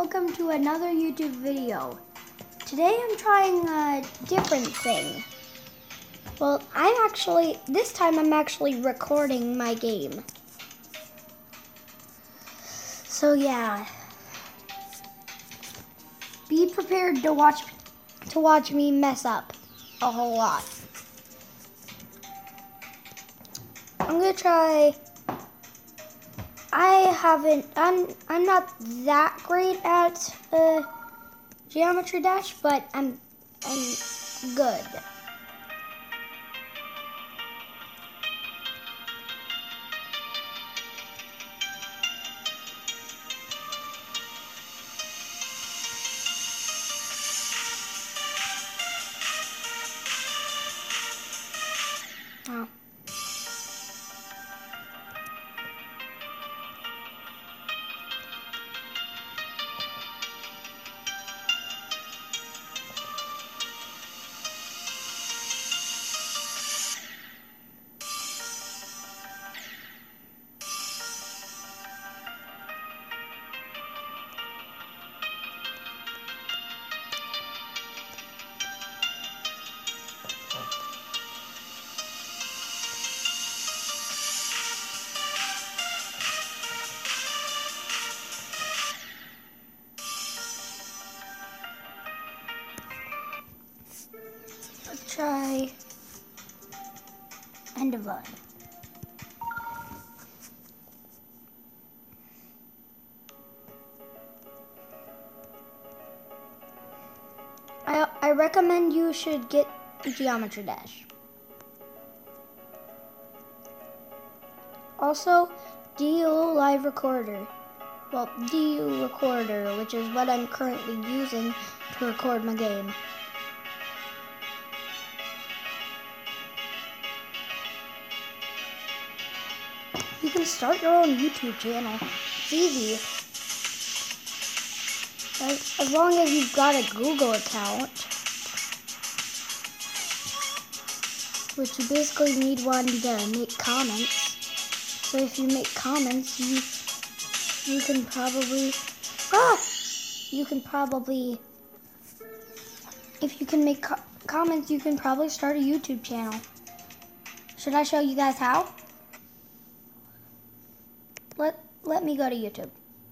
welcome to another YouTube video. Today I'm trying a different thing. Well, this time I'm actually recording my game. So yeah, be prepared to watch me mess up a whole lot. I'm gonna try. I'm not that great at Geometry Dash, but I'm good. Oh. Let's try end of line. I recommend you should get Geometry Dash. Also, DU Live Recorder. Well, DU Recorder, which is what I'm currently using to record my game. You can start your own YouTube channel. It's easy. As long as you've got a Google account, which you basically need one to make comments. So if you make comments, you can probably, if you can make comments, you can probably start a YouTube channel. Should I show you guys how? Let me go to YouTube.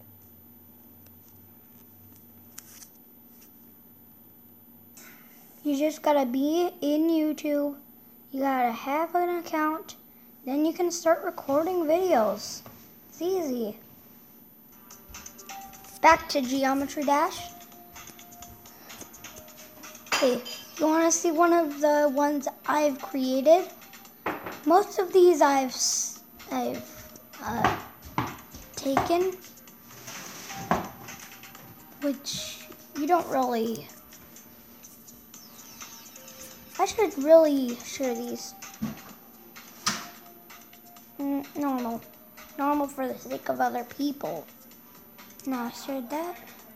You just gotta be in YouTube. You gotta have an account. Then you can start recording videos. It's easy. Back to Geometry Dash. Okay, you wanna see one of the ones I've created? Most of these I've taken, which you don't really. I should really share these. Normal for the sake of other people. No, I shared that.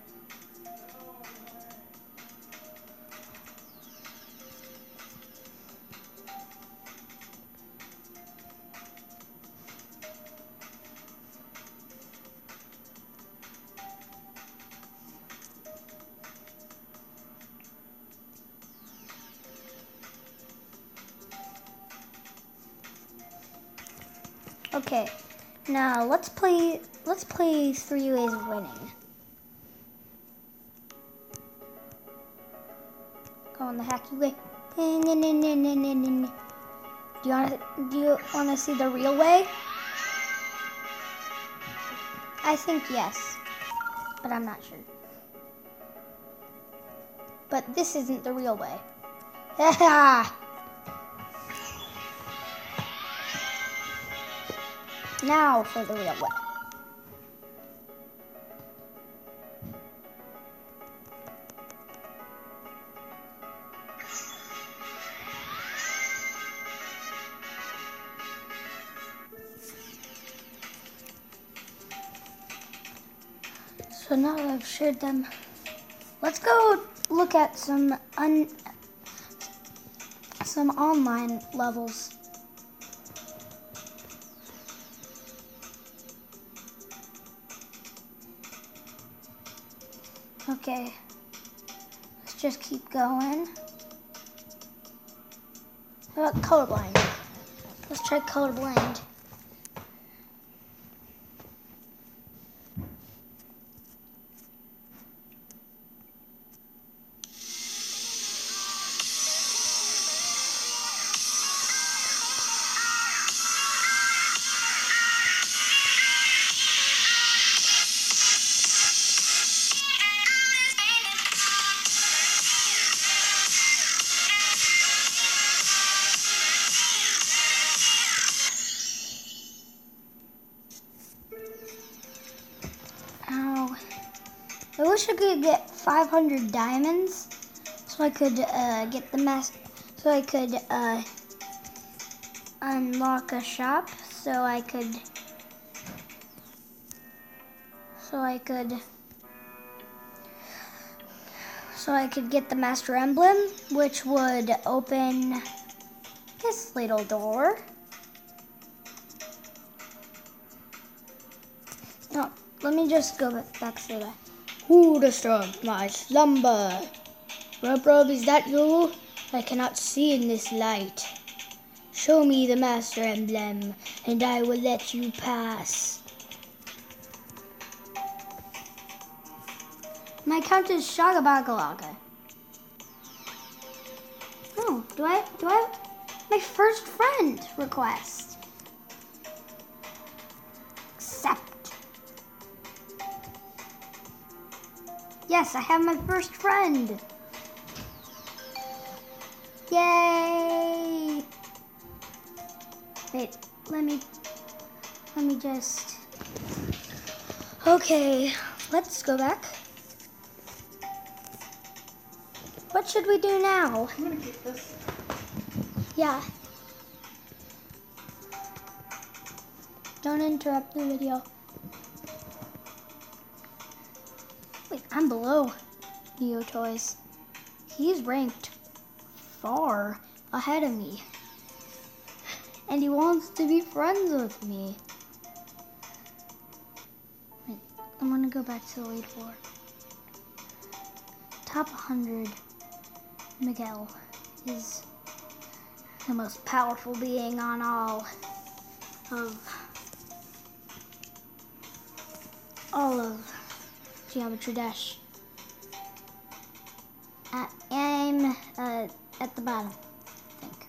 Okay, now let's play 3 ways of winning. Go on the hacky way. Do you wanna see the real way? I think yes, but I'm not sure. But this isn't the real way. Now for the real way. So now that I've shared them, let's go look at some online levels. Okay. Let's just keep going. How about colorblind? Let's try colorblind. Ow. I wish I could get 500 diamonds so I could get the so I could unlock a shop so I could get the Master Emblem, which would open this little door. No, let me just go back to that. Who disturbed my slumber? Rub, is that you? I cannot see in this light. Show me the Master Emblem, and I will let you pass. My account is Shagabagalaga. Oh, do I have my first friend request? Accept. Yes, I have my first friend. Yay! Wait, let me just... Okay, let's go back. What should we do now? I'm gonna keep this. Yeah. Don't interrupt the video. Wait, I'm below Neo Toys. He's ranked far ahead of me. And he wants to be friends with me. Wait, I'm gonna go back to the leaderboard. Top 100, Miguel is the most powerful being on all of Geometry Dash. I'm at the bottom, I think.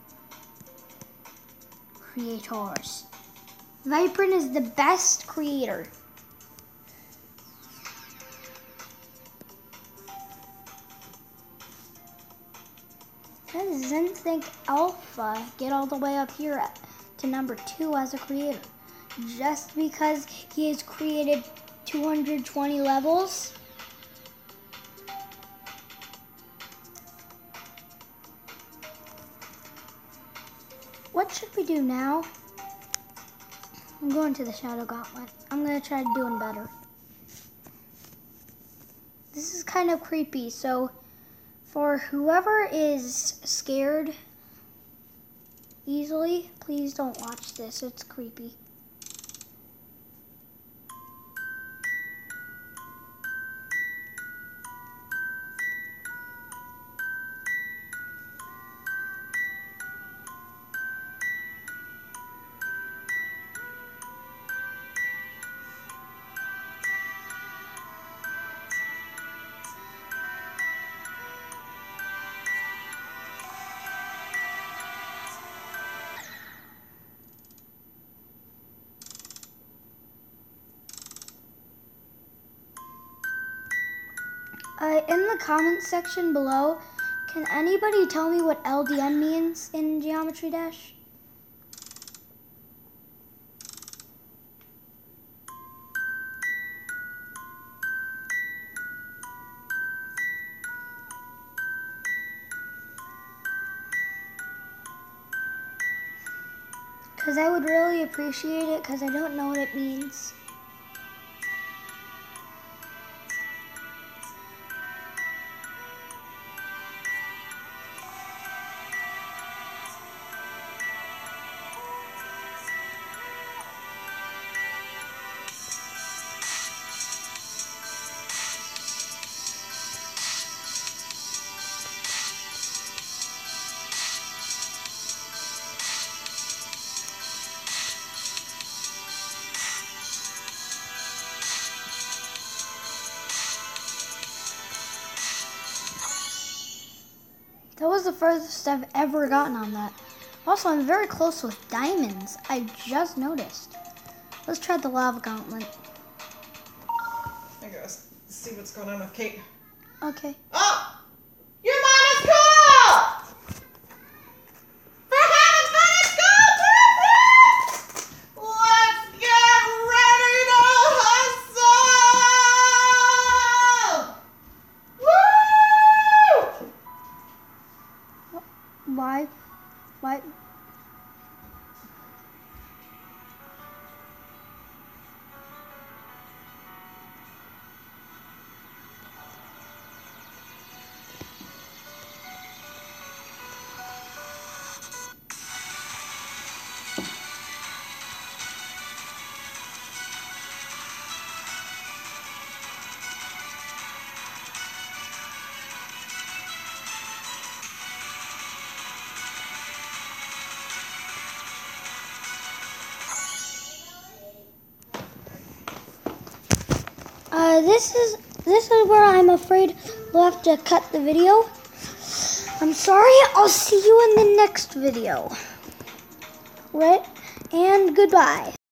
Creators. Viprin is the best creator. How does ZenThink Alpha get all the way up here to number 2 as a creator? Just because he has created 220 levels? What should we do now? I'm going to the Shadow Gauntlet. I'm going to try doing better. This is kind of creepy, so for whoever is scared easily, please don't watch this. It's creepy. In the comments section below, can anybody tell me what LDM means in Geometry Dash? Because I would really appreciate it, because I don't know what it means. the furthest I've ever gotten on that. Also, I'm very close with diamonds. I just noticed. Let's try the lava gauntlet. I gotta see what's going on with Kate. Okay. Oh! Your mom is cool! For having fun at school! Let's get ready to hustle! Woo! Why? This is where I'm afraid we'll have to cut the video. I'm sorry. I'll see you in the next video. Right? And goodbye.